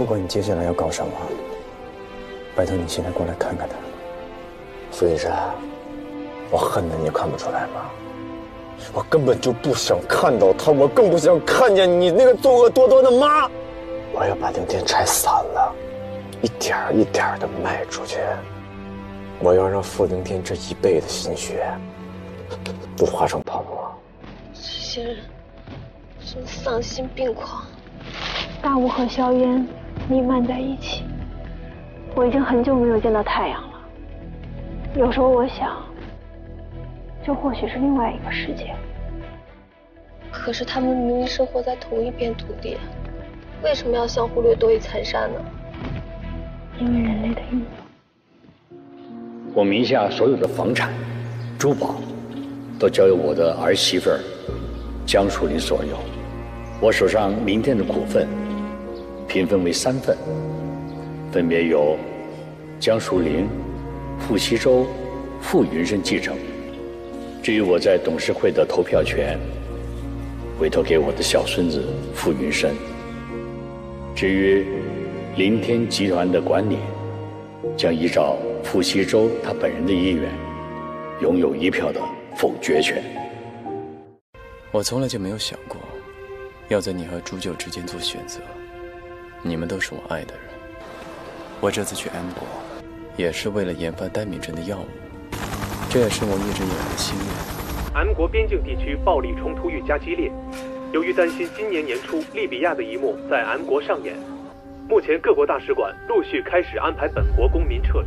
不管你接下来要搞什么，拜托你现在过来看看他。 傅云山，我恨得你看不出来吗？我根本就不想看到他，我更不想看见你那个作恶多端的妈。我要把那店拆散了，一点一点的卖出去。我要让傅凌天这一辈子心血都化成泡沫。 这些人真丧心病狂。 大雾和硝烟弥漫在一起，我已经很久没有见到太阳了。有时候我想，这或许是另外一个世界。 可是他们明明生活在同一片土地，为什么要相互掠夺与残杀呢？ 因为人类的欲望。 我名下所有的房产、珠宝，都交由我的儿媳妇儿江淑玲所有。我手上名店的股份平分为3份，分别由江淑玲、傅西周、傅云生继承。至于我在董事会的投票权，委托给我的小孙子傅云生。至于凌天集团的管理，将依照傅西周他本人的意愿，拥有1票的否决权。 我从来就没有想过，要在你和朱九之间做选择。你们都是我爱的人。我这次去安国，也是为了研发丹米镇的药物，这也是我一直以来的心愿。 安国边境地区暴力冲突愈加激烈，由于担心今年年初利比亚的一幕在安国上演，目前各国大使馆陆续开始安排本国公民撤离。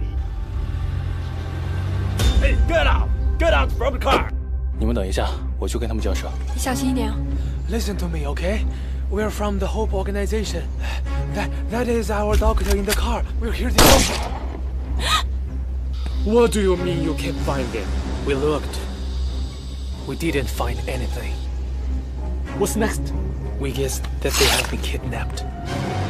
Hey, get out! Get out from the car! 你们等一下，我去跟他们交涉。 你小心一点啊。 Listen to me, okay? We're from the Hope Organization. That is our doctor in the car. We're here to help you. What do you mean you can't find him? We looked. We didn't find anything. What's next? We guess that they have been kidnapped.